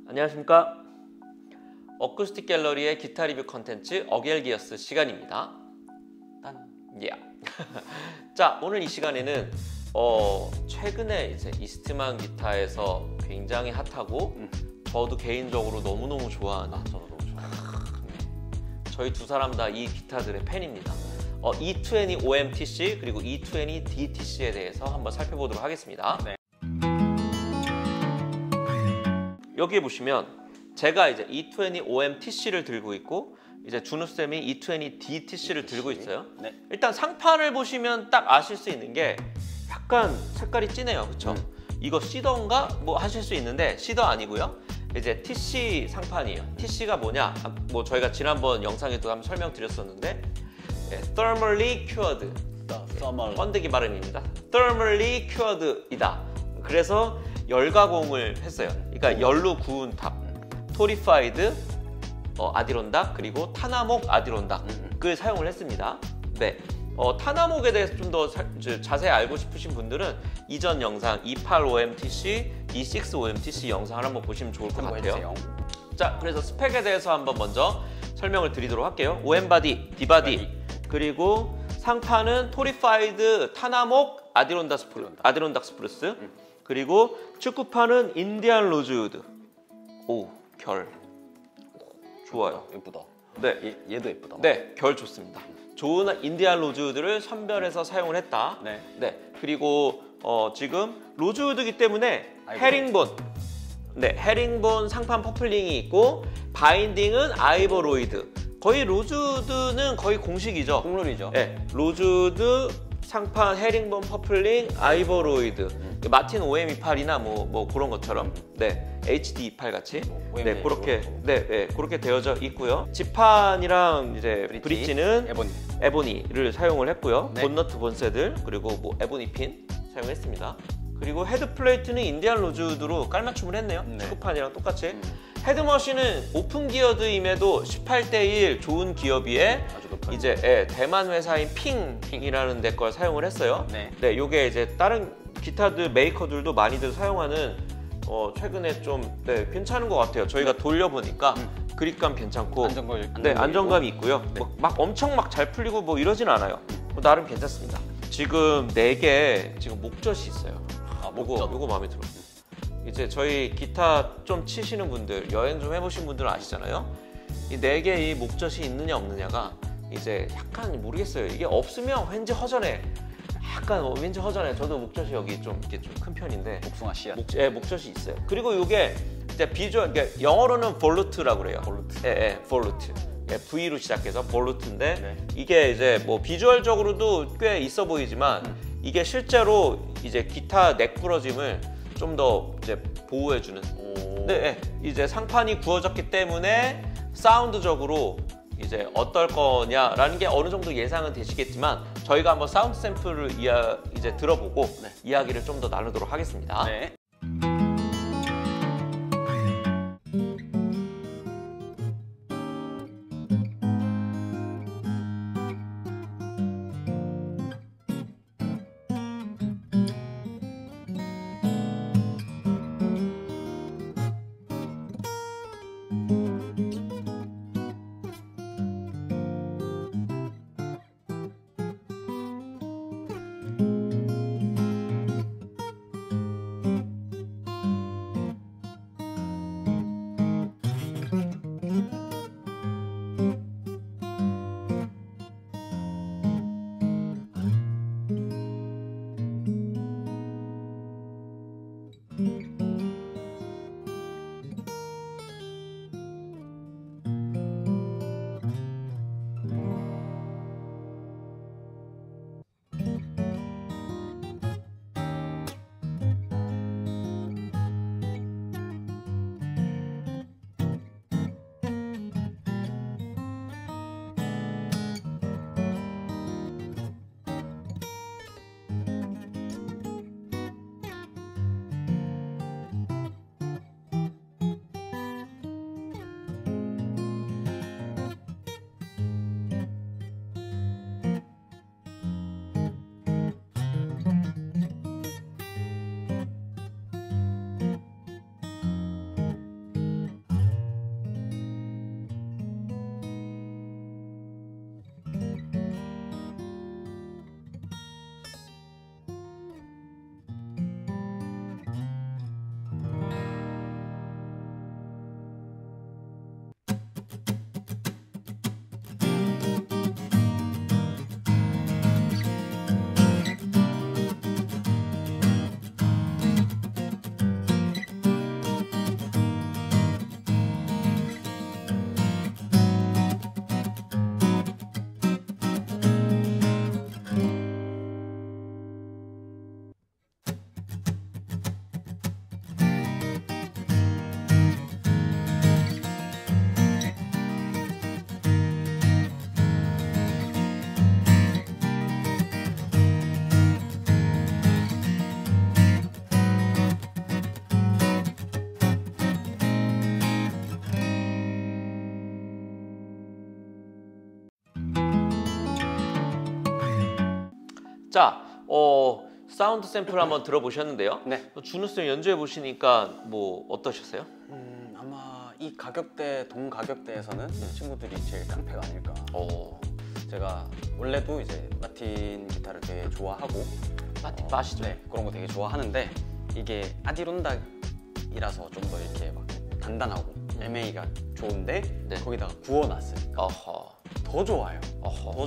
안녕하십니까. 어쿠스틱 갤러리의 기타 리뷰 컨텐츠 어겔기어스 시간입니다. 자, 오늘 이 시간에는 최근에 이제 이스트만 기타에서 굉장히 핫하고 저도 개인적으로 너무너무 좋아하는 저도 너무 좋아요. 저희 두 사람 다 이 기타들의 팬입니다. E20 OMTC 그리고 E20 DTC에 대해서 한번 살펴보도록 하겠습니다. 네. 여기에 보시면 제가 이제 E20 OMTC를 들고 있고 이제 준우쌤이 E20 DTC를 들고 있어요. 네. 일단 상판을 보시면 딱 아실 수 있는 게 약간 색깔이 진해요. 그쵸? 이거 시더인가? 뭐 하실 수 있는데 시더 아니고요. 이제 TC 상판이에요. TC가 뭐냐? 뭐 저희가 지난번 영상에도 한번 설명드렸었는데 Thermally Cured 번데기 발음입니다. Thermally Cured이다. 그래서 열가공을 했어요. 그러니까 열로 구운 탑, 토리파이드 아디론닥 그리고 타나목 아디론닥을 사용을 했습니다. 네, 타나목에 대해서 좀 더 자세히 알고 싶으신 분들은 이전 영상 E8OMTC, E6OMTC 영상을 한번 보시면 좋을 것 같아요. 자, 그래서 스펙에 대해서 한번 먼저 설명을 드리도록 할게요. OM바디, D바디, 그리고 상판은 토리파이드 타나목 아디론닥 스프루스, 그리고 축구판은 인디안 로즈우드. 오, 결 좋아요. 예쁘다. 네, 얘도 예쁘다. 네, 결 좋습니다. 좋은 인디안 로즈우드를 선별해서 사용을 했다. 네. 네, 그리고 지금 로즈우드이기 때문에 헤링본, 네, 헤링본 상판 퍼플링이 있고 바인딩은 아이보로이드. 거의 로즈우드는 거의 공식이죠. 국룰이죠. 네, 로즈우드 상판 헤링본 퍼플링 아이보로이드. 마틴 OM28이나 뭐 그런 것처럼 네, HD28 같이 네, 그렇게 되어져 있고요. 지판이랑 이제 브릿지는 에보니를 사용을 했고요. 네. 본너트 본새들 그리고 뭐 에보니 핀 사용했습니다. 그리고 헤드 플레이트는 인디안 로즈우드로 깔맞춤을 했네요. 네. 축구판이랑 똑같이. 헤드머신은 오픈 기어드임에도 18대1 좋은 기어비에 이제 대만 회사인 핑이라는 데 걸 사용을 했어요. 네, 요게 이제 다른 기타들 메이커들도 많이들 사용하는 최근에 좀 괜찮은 것 같아요. 저희가 돌려보니까 그립감 괜찮고 안정감이 있고요. 네. 막 엄청 막 잘 풀리고 뭐 이러진 않아요. 나름 괜찮습니다. 지금 4개 지금 목젖이 있어요. 요거 마음에 들어요. 이제 저희 기타 좀 치시는 분들, 여행 좀 해보신 분들은 아시잖아요. 이 4개의 목젖이 있느냐 없느냐가 이제 약간 모르겠어요. 이게 없으면 왠지 허전해. 약간 왠지 허전해. 저도 목젖이 여기 좀 이렇게 좀 큰 편인데. 복숭아 씨앗. 목젖이 있어요. 그리고 이게 이제 비주얼, 영어로는 볼루트라고 그래요. 볼루트. V로 시작해서 볼루트인데 네. 이게 이게 이제 뭐 비주얼적으로도 꽤 있어 보이지만 이게 실제로 이제 기타 넥 부러짐을 좀 더 이제 보호해주는. 네, 이제 상판이 구워졌기 때문에 사운드적으로 이제 어떨 거냐라는 게 어느 정도 예상은 되시겠지만 저희가 한번 사운드 샘플을 이제 들어보고 이야기를 좀 더 나누도록 하겠습니다. 네. 자, 사운드 샘플 한번 들어보셨는데요. 네. 준우 쌤 연주해 보시니까 뭐 어떠셨어요? 아마 이 가격대 동가격대에서는 친구들이 제일 깡패가 아닐까. 제가 원래도 이제 마틴 기타를 되게 좋아하고 마틴 마시죠? 네, 그런 거 되게 좋아하는데 이게 아디론닥이라서 좀 더 이렇게 막 단단하고 MA가 좋은데 네. 거기다가 구워놨으니까 더 좋아요. 더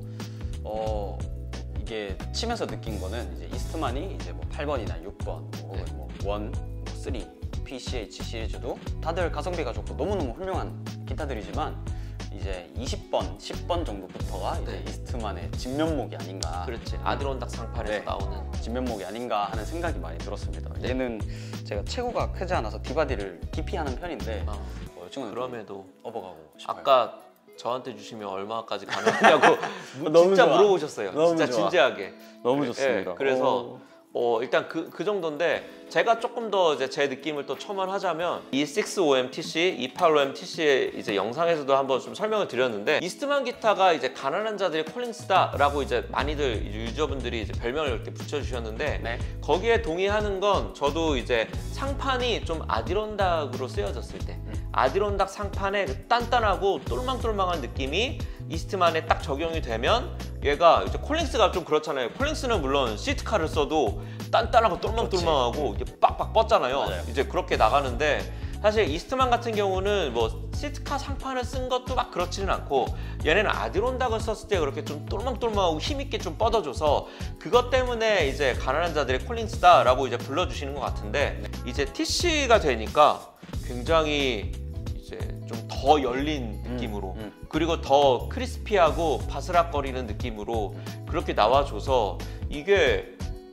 좋고 이게 치면서 느낀 거는 이제 이스트만이 이제 뭐 8번이나 6번 혹은 뭐 1, 3, PCH 시리즈도 다들 가성비가 좋고 너무너무 훌륭한 기타들이지만 이제 20번, 10번 정도부터가 이제 이스트만의 진면목이 아닌가. 그렇지. 아디론닥 상판에서 나오는 진면목이 아닌가 하는 생각이 많이 들었습니다. 얘는 제가 체구가 크지 않아서 디바디를 기피하는 편인데 이 친구는 그럼에도 업어가고 싶어요. 아까 저한테 주시면 얼마까지 가능하냐고 너무 진짜 좋아. 물어보셨어요. 너무 진짜 좋아. 진지하게. 너무 좋습니다. 그래서 일단 그 정도인데 제가 조금 더 이제 제 느낌을 또 첨언하자면 E65M TC, E85M TC의 이제 영상에서도 한번 좀 설명을 드렸는데 이스트만 기타가 이제 가난한 자들의 콜링스다라고 이제 많이들 유저분들이 이제 별명을 이렇게 붙여주셨는데 거기에 동의하는 건 저도 이제 상판이 좀 아디론닥으로 쓰여졌을 때 아디론닥 상판의 그 단단하고 똘망똘망한 느낌이 이스트만에 딱 적용이 되면 얘가 이제 콜링스가 좀 그렇잖아요. 콜링스는 물론 시트카를 써도 단단하고 똘망똘망하고 이게 빡빡 뻗잖아요. 맞아요. 이제 그렇게 나가는데 사실 이스트만 같은 경우는 뭐 시트카 상판을 쓴 것도 막 그렇지는 않고 얘네는 아디론닥을 썼을 때 그렇게 좀 똘망똘망하고 힘있게 좀 뻗어줘서 그것 때문에 이제 가난한 자들의 콜링스다라고 이제 불러주시는 것 같은데 이제 TC가 되니까 굉장히 이제 좀 더 열린 느낌으로 그리고 더 크리스피하고 바스락거리는 느낌으로 그렇게 나와줘서 이게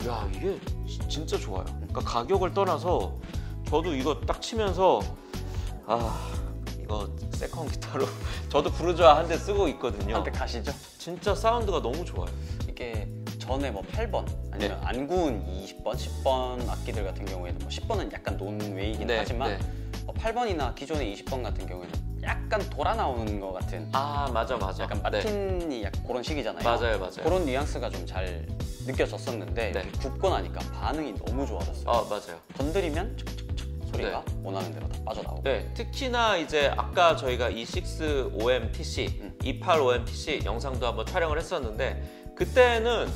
진짜 좋아요. 그러니까 가격을 떠나서 저도 이거 딱 치면서 이거 세컨 기타로 저도 부르주아 한 대 쓰고 있거든요. 한대 가시죠? 진짜 사운드가 너무 좋아요. 이게 전에 뭐 8번 아니면 안 구운 20번, 10번 악기들 같은 경우에는 뭐 10번은 약간 논웨이긴 하지만 8번이나 기존의 20번 같은 경우에는 약간 돌아 나오는 것 같은 맞아 약간 마틴이 약간 그런 식이잖아요. 맞아요. 그런 뉘앙스가 좀 잘 느껴졌었는데 굽고 나니까 반응이 너무 좋아졌어요. 맞아요. 건드리면 척척척 소리가 원하는 대로 다 빠져나오고. 특히나 이제 아까 저희가 E65M TC, E85M TC 영상도 한번 촬영을 했었는데 그때는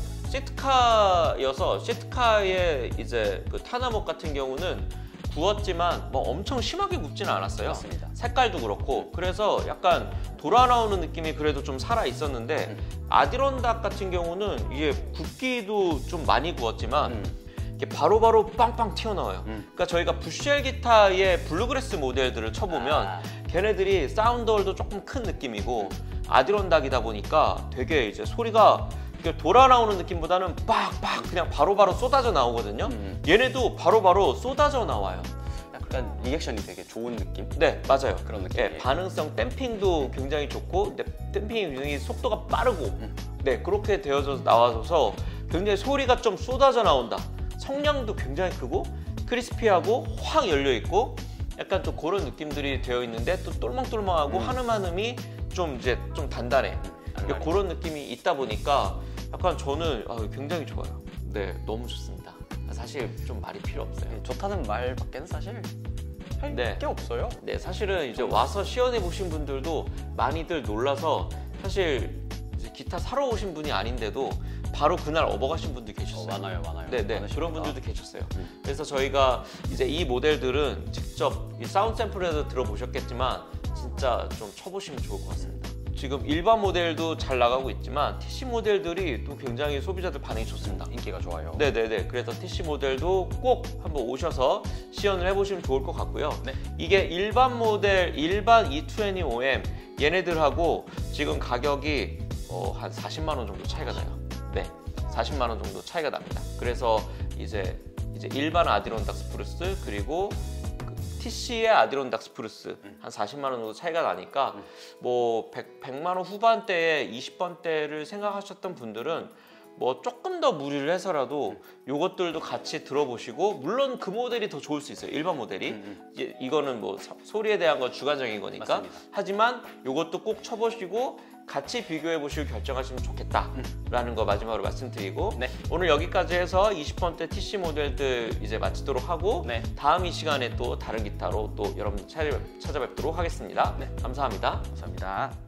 시트카여서 시트카의 이제 그 타나목 같은 경우는 구웠지만 뭐 엄청 심하게 굽지는 않았어요. 맞습니다. 색깔도 그렇고 그래서 약간 돌아 나오는 느낌이 그래도 좀 살아 있었는데 아디론닥 같은 경우는 이게 굽기도 좀 많이 구웠지만 이게 바로바로 빵빵 튀어나와요. 그러니까 저희가 부쉘 기타의 블루그래스 모델들을 쳐보면 걔네들이 사운드홀도 조금 큰 느낌이고 아디론닥이다 보니까 되게 이제 소리가 돌아 나오는 느낌보다는 빡빡 그냥 바로바로 쏟아져 나오거든요. 얘네도 바로바로 쏟아져 나와요. 약간 리액션이 되게 좋은 느낌? 네, 맞아요. 그런 느낌. 반응성 댐핑도 굉장히 좋고 댐핑이 굉장히 속도가 빠르고 그렇게 되어서 나와줘서 굉장히 소리가 좀 쏟아져 나온다. 성량도 굉장히 크고 크리스피하고 확 열려 있고 약간 좀 그런 느낌들이 되어 있는데 또 똘망똘망하고 한음한음이 좀 단단해. 그런 느낌이 있다 보니까 약간 저는 굉장히 좋아요. 너무 좋습니다. 사실 좀 말이 필요 없어요. 좋다는 말밖에는 사실 할 게 없어요. 사실은 이제 와서 시연해 보신 분들도 많이들 놀라서 사실 이제 기타 사러 오신 분이 아닌데도 바로 그날 업어가신 분도 계셨어요. 많아요. 그런 분들도 계셨어요. 그래서 저희가 이제 이 모델들은 직접 이 사운드 샘플에서 들어보셨겠지만 진짜 좀 쳐보시면 좋을 것 같습니다. 지금 일반 모델도 잘 나가고 있지만 TC 모델들이 또 굉장히 소비자들 반응이 좋습니다. 인기가 좋아요. 그래서 TC 모델도 꼭 한번 오셔서 시연을 해보시면 좋을 것 같고요. 이게 일반 모델, 일반 E20OM 얘네들하고 지금 가격이 한 40만 원 정도 차이가 나요. 40만 원 정도 차이가 납니다. 그래서 이제 일반 아디론닥 스프루스 그리고 TC의 아디론닥 스프루스 한 40만 원 정도 차이가 나니까 뭐 100만 원 후반대에 20번대를 생각하셨던 분들은 뭐 조금 더 무리를 해서라도 요것들도 같이 들어보시고, 물론 그 모델이 더 좋을 수 있어요. 일반 모델이. 이제 이거는 뭐 소리에 대한 건 주관적인 거니까. 맞습니다. 하지만 요것도 꼭 쳐보시고 같이 비교해 보시고 결정하시면 좋겠다라는 거 마지막으로 말씀드리고, 네. 오늘 여기까지 해서 20번대 TC 모델들 이제 마치도록 하고, 네. 다음 이 시간에 또 다른 기타로 또 여러분 찾아뵙도록 하겠습니다. 네. 감사합니다. 감사합니다.